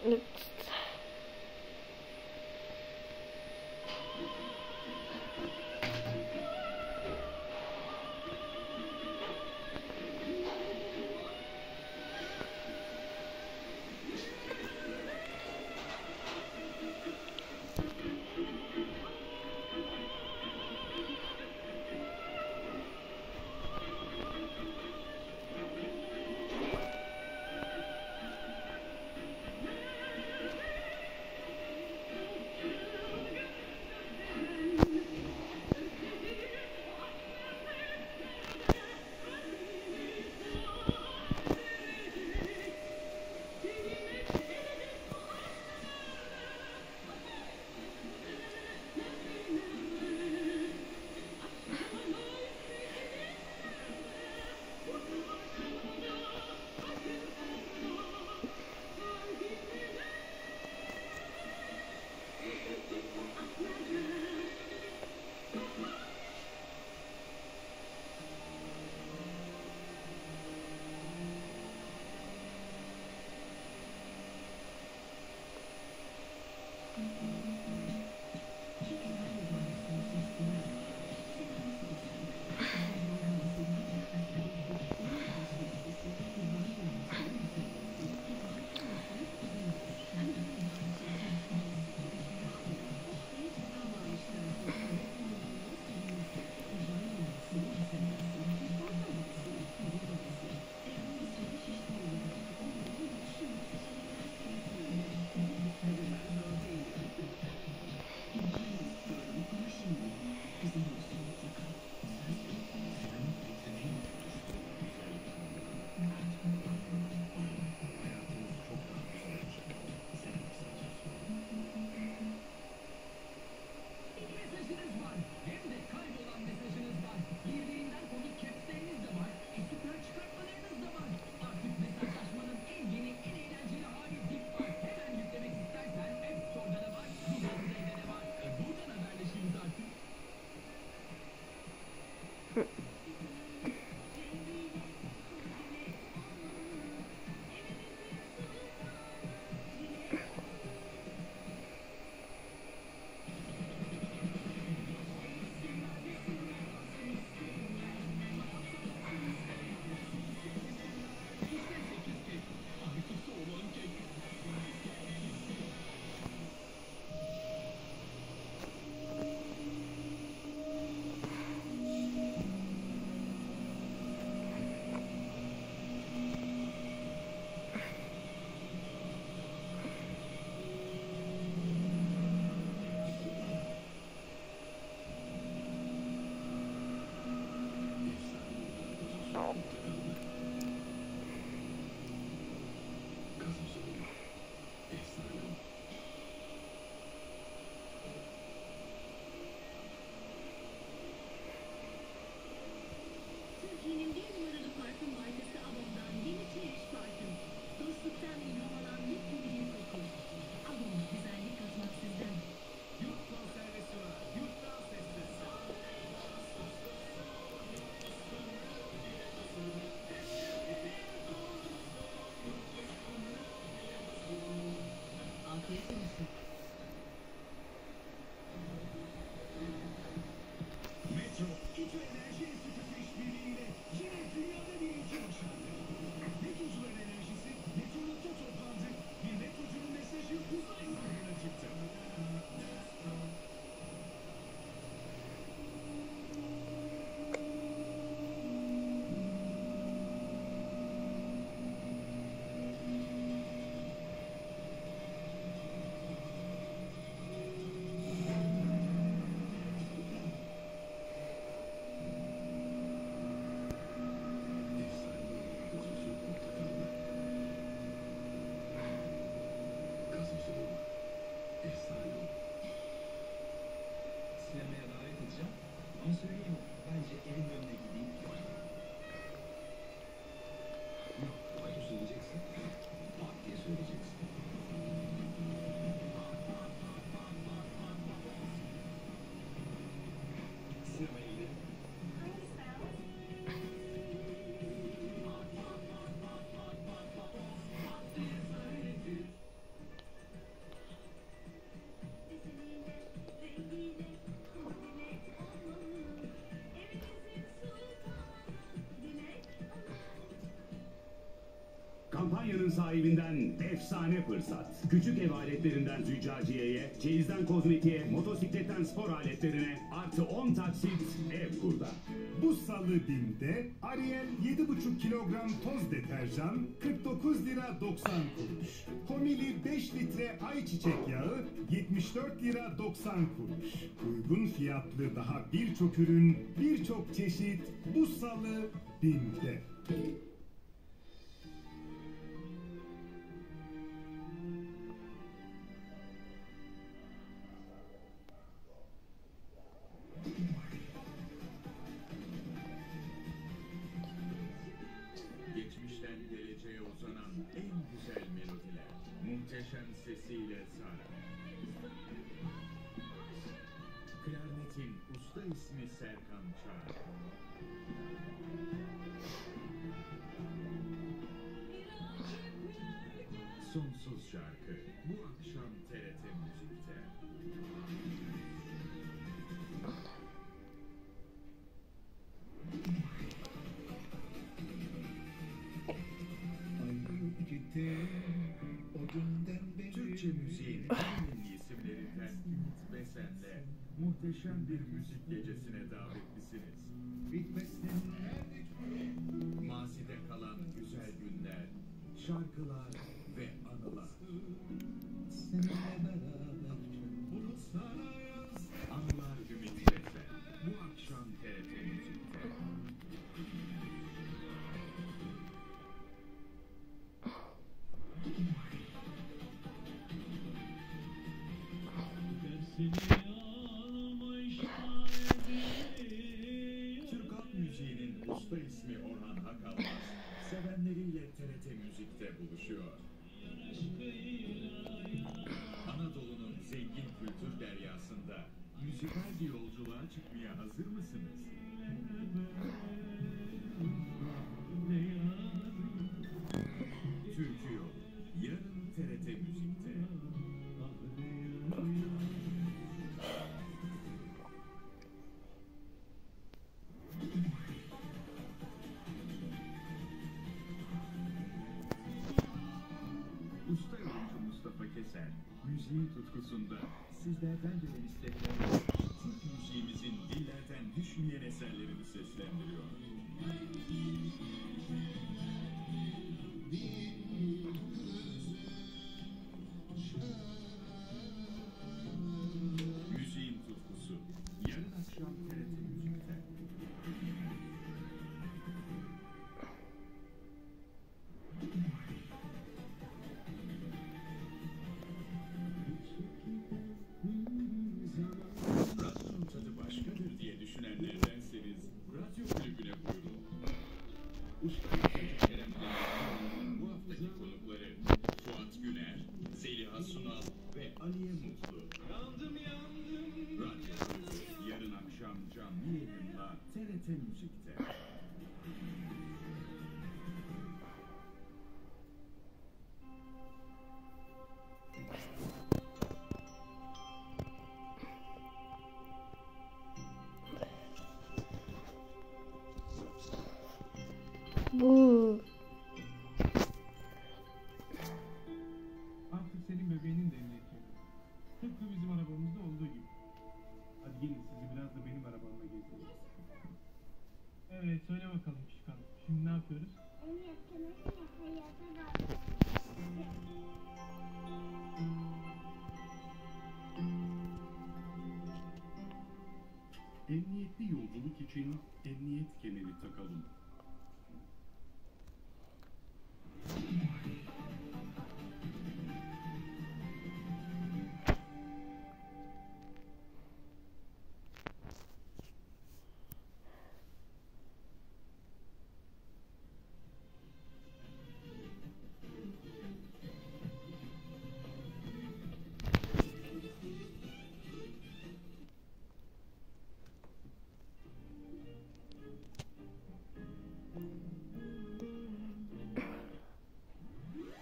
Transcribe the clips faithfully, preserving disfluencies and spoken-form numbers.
Next. Thank you. Kampanyanın sahibinden efsane fırsat. Küçük ev aletlerinden züccaciyeye, çeyizden kozmetiğe, motosikletten spor aletlerine artı on taksit Evkur'da. Bu salı BİM'de Ariel yedi buçuk kilogram toz deterjan kırk dokuz lira doksan kuruş. Homili beş litre ayçiçek yağı yetmiş dört lira doksan kuruş. Uygun fiyatlı daha birçok ürün, birçok çeşit bu salı BİM'de. Geçmişten geleceğe uzanan en güzel melodiler, muhteşem sesiyle Sara. Klarnetin usta ismi Serkan Çağ. Sonsuz şarkı bu akşam T R T Müzik'te. Türkçe müziğin en ünlü isimlerinden Ümit Besen'le muhteşem bir müzik gecesine davetlisiniz. Mazide kalan güzel günler, şarkılar ve anılar. Anılar Ümit Besen bu akşam T R T Müzik'te. Türk halk müziğinin usta ismi Orhan Akalmaz, sevenleriyle T R T Müzik'te buluşuyor. Anadolu'nun zengin kültür deryasında müzikal bir yolculuğa çıkmaya hazır mısınız? Türkü Yolu, yarın T R T Müzik'te. Usta yorumcu Mustafa Keser, müziğin tutkusunda sizlerden gelen isteklerle Türk müziğimizin dillerden düşmeyen eserlerini seslendiriyor. Müziğin tutkusu, yarın akşam T R T Müzik'te. Radyonun tadı başkadır diye düşünenlerdenseniz radyo kulübüne buyurun. Usta Kerem Demirel'in bu haftaki konukları Fuat Güner, Zeliha Sunal ve Aliye Mutlu. Yandım yandım. Radyo kulübü yarın akşam canlı yayınla T R T Müzik'te. Bu. Artık senin bebeğinin de emniyeti yok. Tıpkı bizim arabamızda olduğu gibi. Hadi gelin sizi biraz da benim arabamla gezdireyim. Evet söyle bakalım küçük hanım. Şimdi ne yapıyoruz? Emniyetli yolculuk için emniyet kemeri takalım.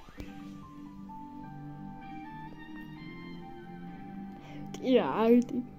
Ya artık.